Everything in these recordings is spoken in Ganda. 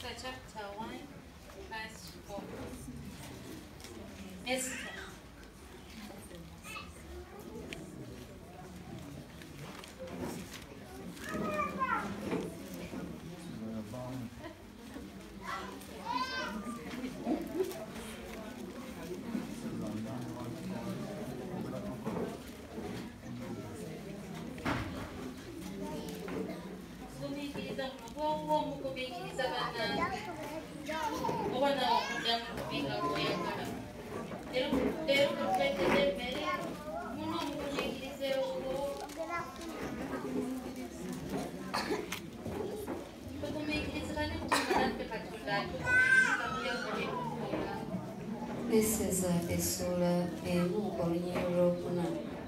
Esther chapter 1, verse 4. Esther. Eseza essula emu olunyiriro lwokuna.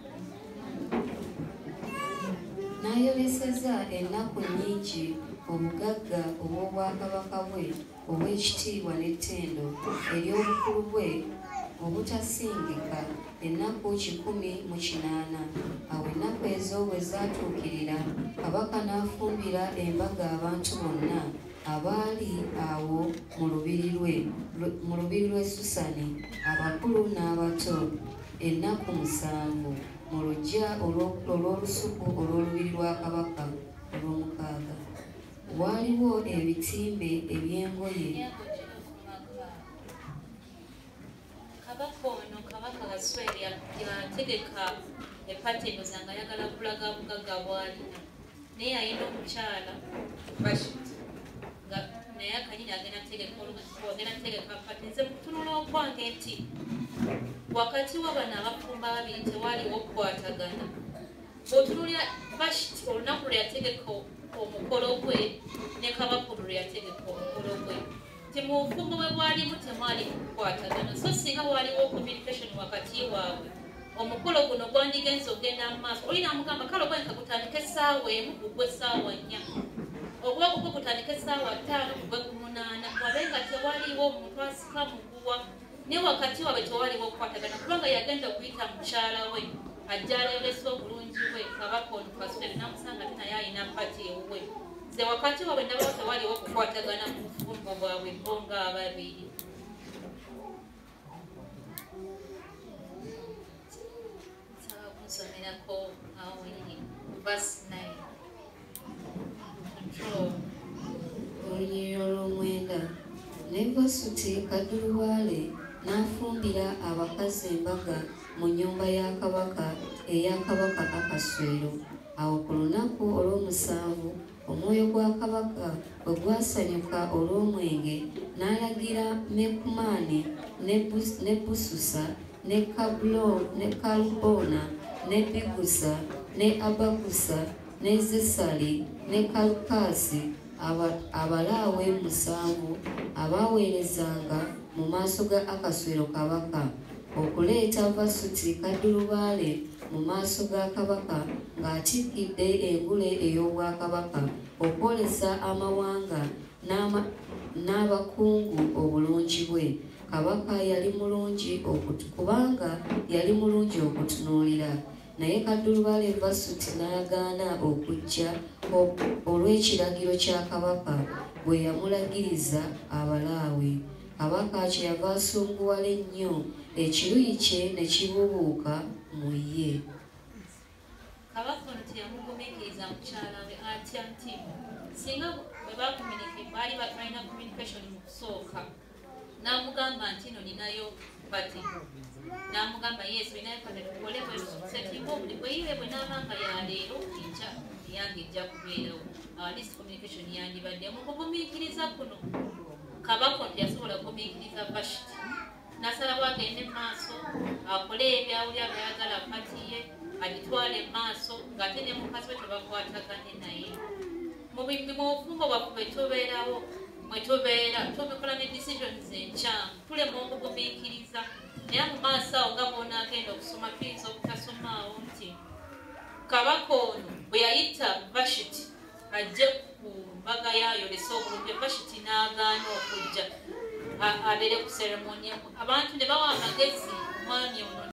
N'ayoleseza ennaku nnyingi obugagga obw'obwakabaka bwe obw'ekitiibwa n'ettendo ery'obukulu bwe obutasingika ennaku 180. Awo ennaku ezo bwe zaatuukirira, kabaka n'afumbira embaga abantu bonna abaali awo mu lubiri lw'e Susani, abakulu n'abato, ennaku 7 mu luggya olw'olusuku olw'olubiri lwa kabaka olw'omukaaga. Waaliwo ebitimbe eby'engoye. Kabaka ono kabaka Kaswere yategeka epateno zange ayagala kulaga bugagga bwalina, naye yalina omukyala Vashiti naye akanyini agenda tegeka pati. Nze mukutunula okwange nti wakati wa bano abafumba babiri tewaliwo okukwatagana. Bw'otunulira Vashiti olunaku lwe yategeka omukolo gwe ne kabaka olwo lwe yategeka omukolo gwe, nti mu bufumbo bwe bwalimu temwali kukwatagana. So singa waliwo communication wakati waabwe, omukolo guno gwandigenza ogenda mu maaso. Oli namugamba kale ogwenka gutandika essaawa emu gugwe essaawa 4, oba gugwe gutandika essaawa 5 gugwe ku 8, wabe nga tewaliwo omuntu asika muguwa ne wakati waabwe tewaliwo okukwatagana, kubanga yagenda okuyita mukyala we ajja alebesa obulungi bwe kabaka ono Kaswere namusanga ate naye alina pati ewuwe. Nze wakati waabwe ndabawo tewaliwo okukwatagana mu bufumbo bwabwe bo nga ababiri. Nsaba kunsomerako awo eri verse 9. Olunyiriro olw'omwenda. Ne Vasuti Kaddulubaale n'afumbira abakazi embaga mu nnyumba ya kabaka eya kabaka Akaswero. Awo ku lunaku olw'omusanvu omwoyo gwa kabaka bwe gwasanyuka olw'omwenge, n'alagira Mekumaani ne Bususa ne Kalubona ne Bigusa ne Abagusa ne Zesali ne Kalukasi, abalaawe 7 abaaweerezanga mu maaso ga Akaswero kabaka, okuleeta Vasuti Kaddulubaale mu maaso ga kabaka ng'atikkidde engule ey'obwakabaka, okwolesa amawanga n'abakungu obulungi bwe. Kabaka yali mulungi kubanga yali mulungi okutunuulira, naye Kaddulubaale Vasuti n'agaana okujja olw'ekiragiro kya kabaka bwe yamulagiriza abalaawe. Kabaka kyeyava asunguwala ennyo, ekiruyi kye ne kibuubuuka mu ye. Kabaka ono teyamugumiikiriza mukyala we atya nti singa bwe baali balina communication mu kusooka, n'amugamba nti no ninayo pati, n'amugamba yes ninayo pati tukole bwesetinga obuli bweyiwe bwe n'abanga yaleero enkya eyange ejja kubeerawo. Least communication yandibadde mu kugumiikiriza kuno. Kabaka ono yasobola kugumiikiriza Vashiti, n'asalawo agende mu maaso akole ebyawulya byayagala pati ye agitwale mu maaso ng'ate ne mukazi we tebakwatagane naye. Mu bufumbo bwaffe bwe tubeerawo mwe tubeera tubikola ne decisions enkyamu, tulema okugumiikiriza, naye mu maaso awo nga bw'onaagenda okusoma tuyinza obutasomaawo nti kabaka ono bwe yayita Vashiti ajje ku mbaga yayolesa obulungi, Vashiti n'agaana okujja abeere ku ceremony. Abantu ne bawa amagezi omwami ono